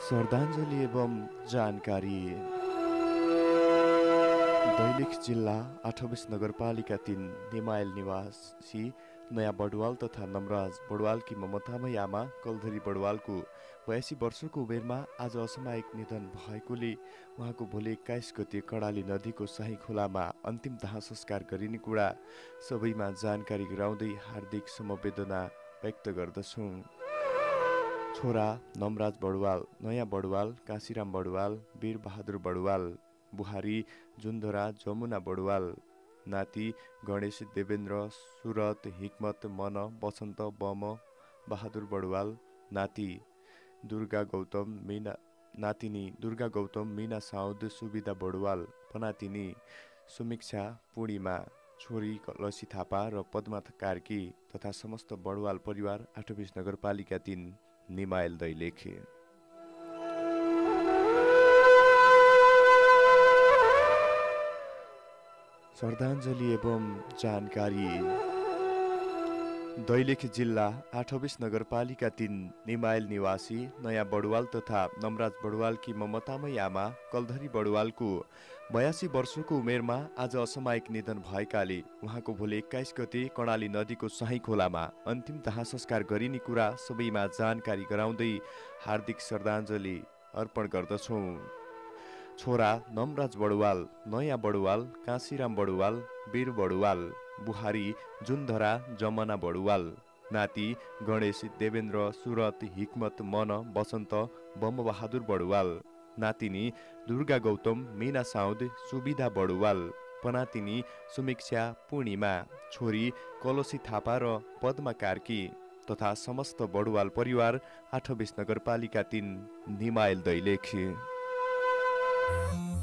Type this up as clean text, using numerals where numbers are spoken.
श्रद्धाञ्जली एवं जानकारी। दैलेख जिल्ला 28 नगरपालिका 3 निमाइल निवासी नयाँ बडुवाल तथा नमराज बडुवालकी ममतामयी आमा कलधरी बडुवालको 82 वर्षको उमेरमा आज असामयिक निधन भएकोले उहाँको भोलि 21 गते कर्णाली नदीको शाही खोलामा अन्तिम दाह संस्कार गरिने कुरा सबैमा जानकारी गराउँदै हार्दिक समवेदना व्यक्त गर्दछौँ। छोरा नमराज बडुवाल, नयाँ बडुवाल काशीराम बडुवाल, वीर बहादुर बडुवाल, बुहारी जुन्धरा जमुना बडुवाल, नाति गणेश देवेन्द्र सुरत हिक्मत मन बसन्त बम बहादुर बडुवाल, नातिनी दुर्गा गौतम मीना साउद सुविधा बडुवाल, पनातिनी सुमिक्षा पूर्णिमा, छोरी लसी थापा र पद्मा कार्की तथा समस्त बडुवाल परिवार 28 नगरपालिका 3 निमाइल दैलेख। श्रद्धाञ्जली एवं जानकारी। दैलेख जिल्ला 28 नगरपालिका 3 निमाइल निवासी नयाँ बडुवाल तथा नमराज बडुवालकी ममतामयी आमा कलधरी बडुवालको 82 वर्षको उमेरमा आज असामयिक निधन भएकाले उहाँको भोलि 21 गते कर्णाली नदीको शाही खोलामा अन्तिम दाह संस्कार गरिने कुरा सबैमा जानकारी गराउँदै हार्दिक श्रद्धाञ्जली अर्पण गर्दछौँ। छोरा नमराज बडुवाल, नयाँ बडुवाल काशीराम बडुवाल, वीर बडुवाल, बुहारी जुन्धरा जमुना बडुवाल, नाति गणेश देवेन्द्र सुरत हिक्मत मन बसन्त बम बहादुर बडुवाल, नातिनी दुर्गा गौतम मीना साउद सुविधा बडुवाल, पनातिनी सुमिक्षा पूर्णिमा, छोरी कलसी थापा र पद्मा कार्की तथा समस्त बडुवाल परिवार 28 नगरपालिका 3 निमाइल दैलेख।